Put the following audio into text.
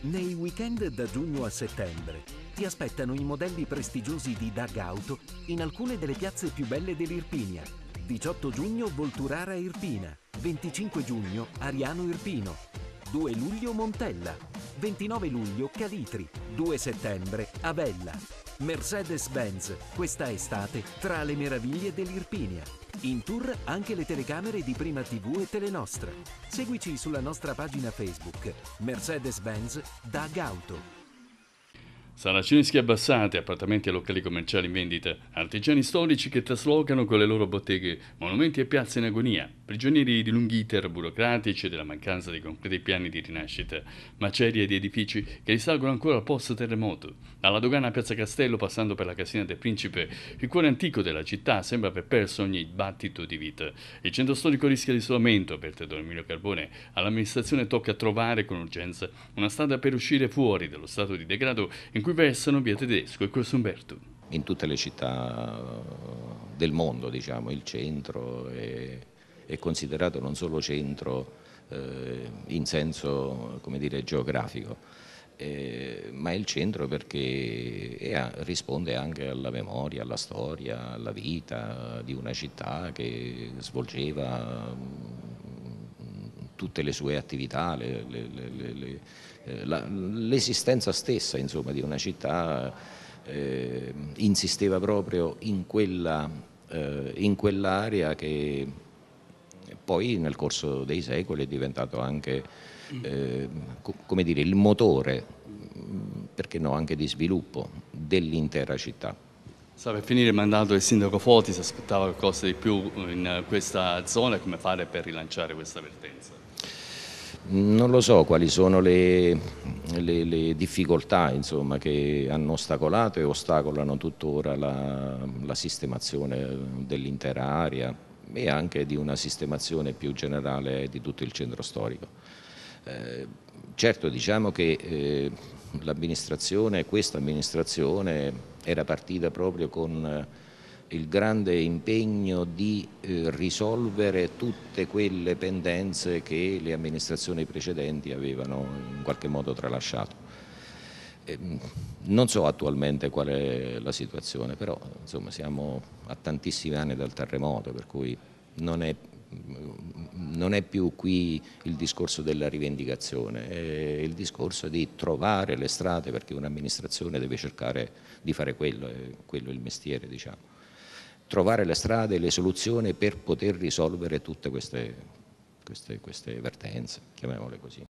Nei weekend da giugno a settembre ti aspettano i modelli prestigiosi di DAG Auto in alcune delle piazze più belle dell'Irpinia. 18 giugno Volturara Irpina, 25 giugno Ariano Irpino, 2 luglio Montella, 29 luglio Calitri, 2 settembre Avella. Mercedes-Benz, questa estate, tra le meraviglie dell'Irpinia. In tour anche le telecamere di Prima TV e Telenostra. Seguici sulla nostra pagina Facebook Mercedes-Benz DAG Auto. Saracineschi abbassate, appartamenti e locali commerciali in vendita, artigiani storici che traslocano con le loro botteghe monumenti e piazze in agonia, prigionieri di lunghi iter burocratici e della mancanza di concreti piani di rinascita, macerie di edifici che risalgono ancora al post-terremoto. Dalla dogana a Piazza Castello, passando per la Casina del Principe, il cuore antico della città sembra aver perso ogni battito di vita. Il centro storico rischia l'isolamento, avverte Don Emilio Carbone. All'amministrazione tocca trovare con urgenza una strada per uscire fuori dallo stato di degrado in cui versano Via Tedesco e Corso Umberto. In tutte le città del mondo, diciamo, il centro è considerato non solo centro in senso, come dire, geografico, ma è il centro perché risponde anche alla memoria, alla storia, alla vita di una città che svolgeva tutte le sue attività, l'esistenza stessa, insomma, di una città insisteva proprio in quell'area che poi nel corso dei secoli è diventato anche come dire, il motore, perché no, anche di sviluppo dell'intera città. Sta per finire il mandato del sindaco Foti, si aspettava qualcosa di più in questa zona, come fare per rilanciare questa vertenza? Non lo so quali sono le difficoltà, insomma, che hanno ostacolato e ostacolano tuttora la sistemazione dell'intera area e anche di una sistemazione più generale di tutto il centro storico. Certo, diciamo che questa amministrazione era partita proprio con il grande impegno di risolvere tutte quelle pendenze che le amministrazioni precedenti avevano in qualche modo tralasciato. Non so attualmente qual è la situazione, però insomma siamo a tantissimi anni dal terremoto, per cui non è più qui il discorso della rivendicazione, è il discorso di trovare le strade, perché un'amministrazione deve cercare di fare quello è il mestiere, diciamo. Trovare le strade e le soluzioni per poter risolvere tutte queste vertenze, chiamiamole così.